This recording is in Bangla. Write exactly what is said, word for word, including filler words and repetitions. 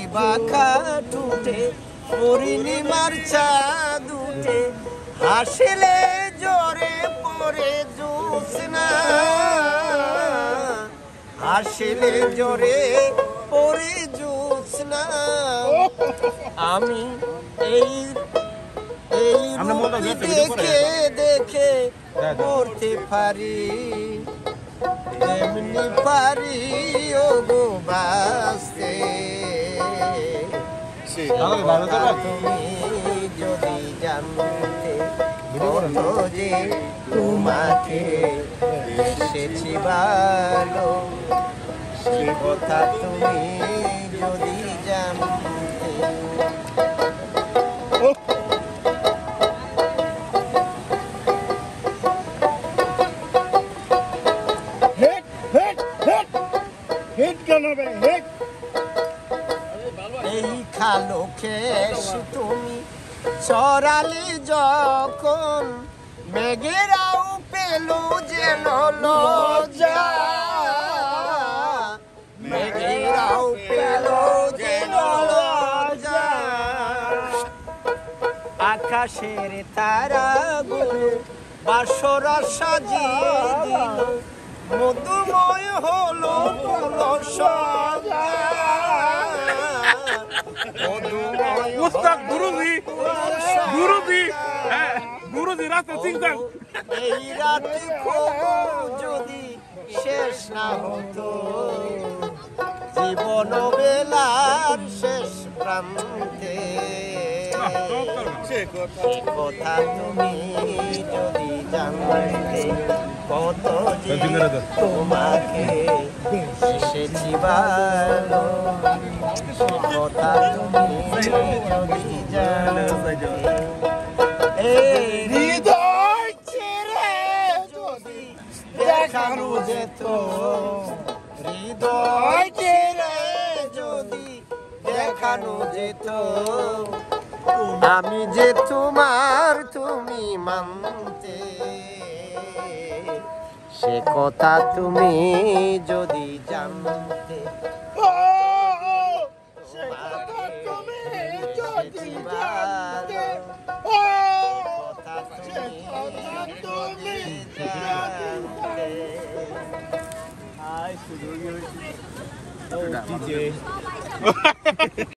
বাঁকা টুটে পূর্ণিমার চাঁদ উঠে হাসিলে জোরে পড়ে জ্যোৎস্না হাসিলে জোরে পড়ে জ্যোৎস্না আমি এই এই দেখে দেখে করতে পারি এমনি পারি ও গো বাসতে তুমি যদি জানতে কত যে তোমাকে এসেছি ভালো সে কথা তুমি যদি জানতে এই খালো কেশ তুমি চড়ালে যখন মেঘেরাও পেল যেন লজ্জা মেঘেরাও পেল যেন লজ্জা আকাশের তারাগুলো বাসরা সাজিয়ে দিল মধুময় হলো সজ্জা উস্তাদ গুরুজি গুরুজি হ্যাঁ গুরুজি রাতে চিন্তা এই রাতে যদি শেষ না হতো জীবন বেলার শেষ প্রান্তে সে কথা তুমি যদি জানতে কত যে তোমাকে এসেছি ভালো কথা তুমি যদি জানতে হৃদয় ছেড়ে যদি দেখানো যেত হৃদয় ছেড়ে যদি দেখানো যেত আমি যে তোমার তুমি মানতে সে কথা তুমি যদি জানতে আয় শুধু